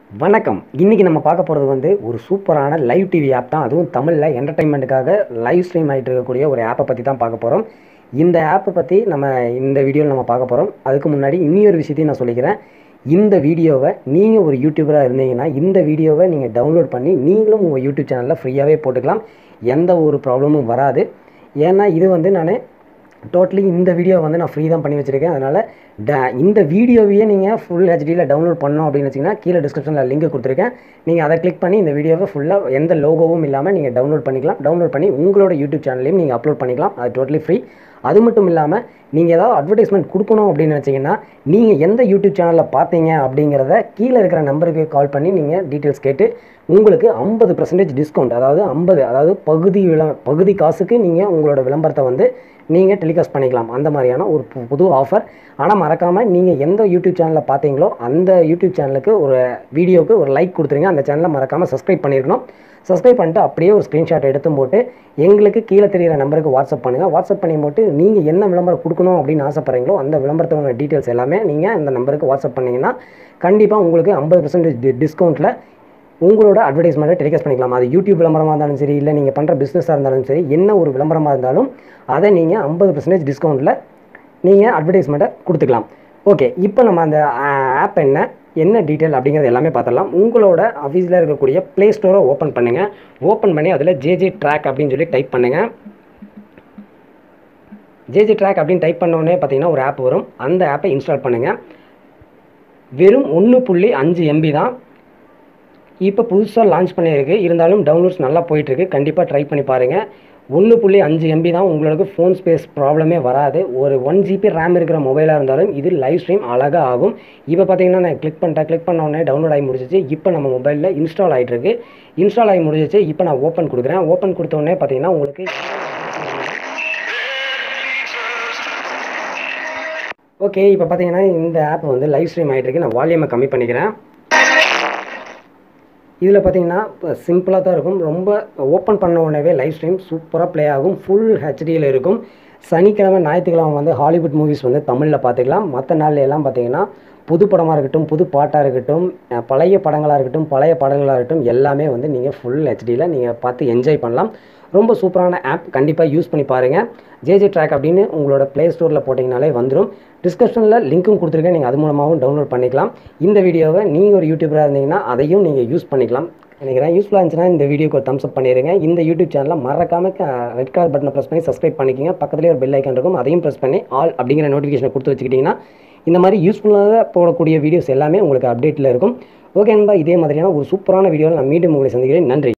வணக்கம். இன்னைக்கு நம்ம பார்க்க போகிறது ஒரு சூப்பரான லைவ் டிவி ஆப் தான். அதுவும் தமிழில் என்டர்டைன்மெண்ட்டுக்காக லைவ் ஸ்ட்ரீம் ஆகிட்டு இருக்கக்கூடிய ஒரு ஆப்பை பற்றி தான் பார்க்க போகிறோம். இந்த ஆப்பை பற்றி இந்த வீடியோவில் நம்ம பார்க்க போகிறோம். அதுக்கு முன்னாடி இன்னொரு விஷயத்தையும் நான் சொல்லிக்கிறேன். இந்த வீடியோவை நீங்கள் ஒரு யூடியூபராக இருந்தீங்கன்னா இந்த வீடியோவை நீங்கள் டவுன்லோட் பண்ணி நீங்களும் உங்கள் யூடியூப் சேனலில் ஃப்ரீயாகவே போட்டுக்கலாம். எந்த ஒரு ப்ராப்ளமும் வராது. ஏன்னா இது நான் டோட்டலி இந்த வீடியோ நான் ஃப்ரீ தான் பண்ணி வச்சுருக்கேன். அதனால் இந்த வீடியோவையே நீங்கள் ஃபுல் ஹெச்டியில் டவுன்லோட் பண்ணோம் அப்படின்னு வச்சிங்கன்னா கீழே டிஸ்கிரிப்ஷனில் லிங்க் கொடுத்துருக்கேன். நீங்கள் அதை கிளிக் பண்ணி இந்த வீடியோவை ஃபுல்லாக எந்த லோகோவும் இல்லாமல் நீங்கள் டவுன்லோட் பண்ணிக்கலாம். டவுன்லோட் பண்ணி உங்களோட யூடியூப் சேனல்லையும் நீங்கள் அப்லோட் பண்ணிக்கலாம். அது டோட்டலி ஃப்ரீ. அது மட்டும் இல்லாமல் நீங்கள் ஏதாவது அட்வர்டைஸ்மெண்ட் கொடுக்கணும் அப்படின்னு நினச்சிங்கன்னா நீங்கள் எந்த யூடியூப் சேனலில் பார்த்தீங்க அப்படிங்கிறத கீழே இருக்கிற நம்பருக்கு கால் பண்ணி நீங்கள் டீட்டெயில்ஸ் கேட்டு உங்களுக்கு 50% டிஸ்கவுண்ட், அதாவது பகுதி காசுக்கு நீங்கள் உங்களோட விளம்பரத்தை நீங்கள் டெலிகாஸ்ட் பண்ணிக்கலாம். அந்த மாதிரியான ஒரு புது ஆஃபர். ஆனால் மறக்காமல் நீங்கள் எந்த யூடியூப் சேனலில் பார்த்தீங்களோ அந்த யூடியூப் சேனலுக்கு ஒரு வீடியோவுக்கு ஒரு லைக் கொடுத்துருங்க. அந்த சேனலை மறக்காமல் சப்ஸ்கிரைப் பண்ணியிருக்கணும். சப்ஸ்கிரைப் பண்ணிட்டு அப்படியே ஒரு ஸ்க்ரீன்ஷாட் எடுத்து போட்டு எங்களுக்கு கீழே தெரிகிற நம்பருக்கு வாட்ஸ்அப் பண்ணுங்கள். வாட்ஸ்அப் பண்ணி போட்டு நீங்கள் என்ன விளம்பரம் கொடுக்கணும் அப்படின்னு ஆசைப்பட்றீங்களோ அந்த விளம்பரத்தோட டீட்டெயில்ஸ் எல்லாமே நீங்கள் அந்த நம்பருக்கு வாட்ஸ்அப் பண்ணிங்கன்னா கண்டிப்பாக உங்களுக்கு 50% டிஸ்கவுண்ட்டில் உங்களோட அட்வர்டைஸ்மெண்ட்டை டெலிகாஸ்ட் பண்ணிக்கலாம். அது யூடியூப் விளம்பரமாக இருந்தாலும் சரி, இல்லை நீங்கள் பண்ணுற பிஸ்னஸாக இருந்தாலும் சரி, என்ன ஒரு விளம்பரமாக இருந்தாலும் அதை நீங்கள் 50% டிஸ்கவுண்ட்டில் நீங்கள் அட்வர்டைஸ்மெண்ட்டை கொடுத்துக்கலாம். ஓகே, இப்போ நம்ம அந்த ஆப் என்ன டீட்டெயில் அப்படிங்கிறது எல்லாமே பார்த்துடலாம். உங்களோட ஆஃபீஸில் இருக்கக்கூடிய ப்ளே ஸ்டோரை ஓப்பன் பண்ணுங்கள். ஓப்பன் பண்ணி அதில் ஜேஜே ட்ராக் அப்படின்னு சொல்லி டைப் பண்ணுங்கள். ஜேஜே ட்ராக் அப்படின்னு டைப் பண்ணோடனே பார்த்தீங்கன்னா ஒரு ஆப் வரும். அந்த ஆப்பை இன்ஸ்டால் பண்ணுங்கள். வெறும் 1.5 MB தான் இப்போ புதுசாக லான்ச் பண்ணியிருக்கு. இருந்தாலும் டவுன்லோட்ஸ் நல்லா போயிட்டுருக்கு. கண்டிப்பாக ட்ரை பண்ணி பாருங்கள். 1.5 MB தான். உங்களுக்கு ஃபோன் ஸ்பேஸ் ப்ராப்ளமே வராது. ஒரு 1 GB ரேம் இருக்கிற மொபைலாக இருந்தாலும் இது லைவ் ஸ்ட்ரீம் அழகாக ஆகும். இப்போ பார்த்தீங்கன்னா நான் கிளிக் பண்ண உடனே டவுன்லோட் ஆகி முடிஞ்சிச்சு. இப்போ நம்ம மொபைலில் இன்ஸ்டால் ஆகிட்டுருக்கு. இன்ஸ்டால் ஆகி முடிஞ்சிச்சு. இப்போ நான் ஓப்பன் கொடுக்குறேன். ஓப்பன் கொடுத்த உடனே பார்த்தீங்கன்னா உங்களுக்கு ஓகே, இப்போ பார்த்தீங்கன்னா இந்த ஆப் லைவ் ஸ்ட்ரீம் ஆகிட்டுருக்கு. நான் வால்யூமை கம்மி பண்ணிக்கிறேன். இதில் பார்த்தீங்கன்னா சிம்பிளாக தான் இருக்கும். ரொம்ப ஓப்பன் பண்ண உடனே லைவ் ஸ்ட்ரீம் சூப்பராக ப்ளே ஆகும். ஃபுல் ஹெச்டியில் இருக்கும். சனிக்கிழமை ஞாயிற்றுக்கிழமை ஹாலிவுட் மூவிஸ் தமிழில் பார்த்துக்கலாம். மற்ற நாளில் எல்லாம் பார்த்தீங்கன்னா புது படமாக இருக்கட்டும், புது பாட்டாக இருக்கட்டும், பழைய படங்களாக இருக்கட்டும், பழைய பாடல்களாக இருக்கட்டும், எல்லாமே நீங்கள் ஃபுல் ஹெச்டியில் நீங்கள் பார்த்து என்ஜாய் பண்ணலாம். ரொம்ப சூப்பரான ஆப். கண்டிப்பாக யூஸ் பண்ணி பாருங்கள். ஜேஜே ட்ராக் அப்படின்னு உங்களோட ப்ளே ஸ்டோரில் போட்டிங்கனாலே வந்துடும். டிஸ்கிரிப்ஷனில் லிங்க்கும் கொடுத்துருக்கேன். நீங்கள் அது மூலமாகவும் டவுன்லோட் பண்ணிக்கலாம். இந்த வீடியோவை நீங்கள் ஒரு யூடியூபராக இருந்தீங்கன்னா அதையும் நீங்கள் யூஸ் பண்ணிக்கலாம் நினைக்கிறேன். யூஸ்ஃபுல்லாக இருந்துச்சுன்னா இந்த வீடியோக்கு ஒரு தம்ஸ் அப் பண்ணிடுங்க. இந்த யூடியூப் சேனலில் மறக்காமல் ரெட் கலர் பட்டனை ப்ரெஸ் பண்ணி சப்ஸ்கிரைப் பண்ணிக்கிங்க. பக்கத்துலேயே ஒரு பெல் ஐக்கான் இருக்கும். அதையும் ப்ரெஸ் பண்ணி ஆல் அப்படிங்கிற நோட்டிஃபிகேஷனை கொடுத்து வச்சுக்கிட்டிங்கன்னா இந்த மாதிரி யூஸ்ஃபுல்லாக போடக்கூடிய வீடியோஸ் எல்லாமே உங்களுக்கு அப்டேட்டில் இருக்கும். ஓகே நண்பா, இதே மாதிரியான ஒரு சூப்பரான வீடியோவில் நான் மீண்டும் உங்களை சந்திக்கிறேன். நன்றி.